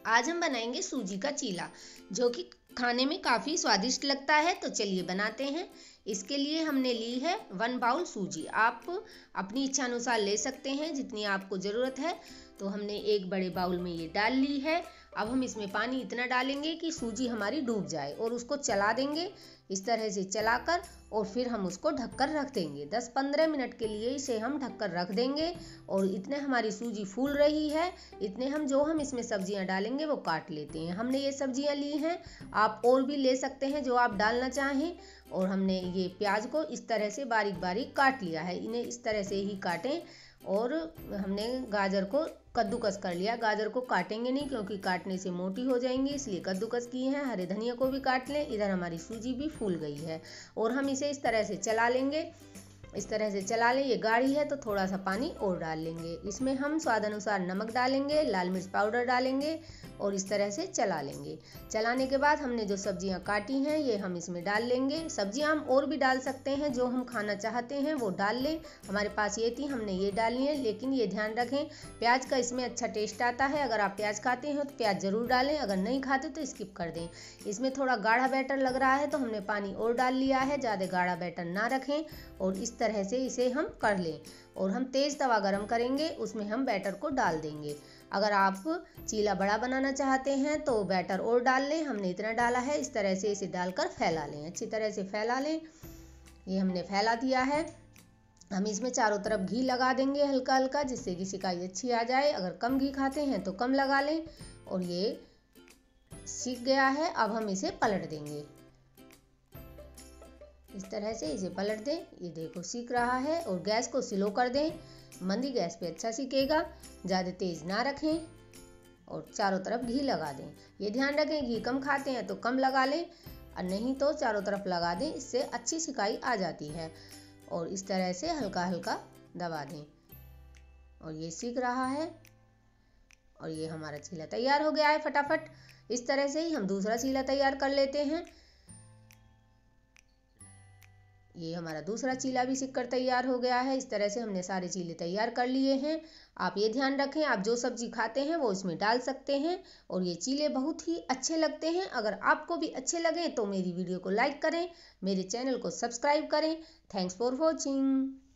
आज हम बनाएंगे सूजी का चीला, जो कि खाने में काफ़ी स्वादिष्ट लगता है। तो चलिए बनाते हैं। इसके लिए हमने ली है 1 बाउल सूजी। आप अपनी इच्छा अनुसार ले सकते हैं जितनी आपको ज़रूरत है। तो हमने एक बड़े बाउल में ये डाल ली है। अब हम इसमें पानी इतना डालेंगे कि सूजी हमारी डूब जाए और उसको चला देंगे। इस तरह से चलाकर और फिर हम उसको ढककर रख देंगे। 10-15 मिनट के लिए इसे हम ढककर रख देंगे। और इतने हमारी सूजी फूल रही है, इतने हम इसमें सब्जियां डालेंगे वो काट लेते हैं। हमने ये सब्जियां ली हैं, आप और भी ले सकते हैं जो आप डालना चाहें। और हमने ये प्याज को इस तरह से बारीक बारीक काट लिया है, इन्हें इस तरह से ही काटें। और हमने गाजर को कद्दूकस कर लिया। गाजर को काटेंगे नहीं क्योंकि काटने से मोटी हो जाएंगी, इसलिए कद्दूकस किए हैं। हरे धनिया को भी काट लें। इधर हमारी सूजी भी फूल गई है और हम इसे इस तरह से चला लेंगे। इस तरह से चला लें। ये गाढ़ी है तो थोड़ा सा पानी और डाल लेंगे। इसमें हम स्वाद अनुसार नमक डालेंगे, लाल मिर्च पाउडर डालेंगे और इस तरह से चला लेंगे। चलाने के बाद हमने जो सब्जियां काटी हैं ये हम इसमें डाल लेंगे। सब्जियां हम और भी डाल सकते हैं, जो हम खाना चाहते हैं वो डाल लें। हमारे पास ये थी, हमने ये डाली है। लेकिन ये ध्यान रखें, प्याज का इसमें अच्छा टेस्ट आता है। अगर आप प्याज खाते हैं तो प्याज ज़रूर डालें, अगर नहीं खाते तो स्किप कर दें। इसमें थोड़ा गाढ़ा बैटर लग रहा है तो हमने पानी और डाल लिया है। ज़्यादा गाढ़ा बैटर ना रखें और इस तरह से इसे हम कर लें। और हम तेज़ तवा गरम करेंगे, उसमें हम बैटर को डाल देंगे। अगर आप चीला बड़ा बनाना चाहते हैं तो बैटर और डाल लें, हमने इतना डाला है। इस तरह से इसे डालकर फैला लें, अच्छी तरह से फैला लें। ये हमने फैला दिया है। हम इसमें चारों तरफ घी लगा देंगे हल्का हल्का, जिससे कि सिकाई अच्छी आ जाए। अगर कम घी खाते हैं तो कम लगा लें। और ये सीख गया है, अब हम इसे पलट देंगे। इस तरह से इसे पलट दें। ये देखो सीख रहा है। और गैस को स्लो कर दें, मंदी गैस पे अच्छा सीखेगा, ज़्यादा तेज़ ना रखें। और चारों तरफ घी लगा दें। ये ध्यान रखें, घी कम खाते हैं तो कम लगा लें और नहीं तो चारों तरफ लगा दें, इससे अच्छी सिकाई आ जाती है। और इस तरह से हल्का हल्का दबा दें। और ये सीख रहा है। और ये हमारा चीला तैयार हो गया है फटाफट। इस तरह से ही हम दूसरा चीला तैयार कर लेते हैं। ये हमारा दूसरा चीला भी सिककर तैयार हो गया है। इस तरह से हमने सारे चीले तैयार कर लिए हैं। आप ये ध्यान रखें, आप जो सब्जी खाते हैं वो इसमें डाल सकते हैं। और ये चीले बहुत ही अच्छे लगते हैं। अगर आपको भी अच्छे लगें तो मेरी वीडियो को लाइक करें, मेरे चैनल को सब्सक्राइब करें। Thanks for watching.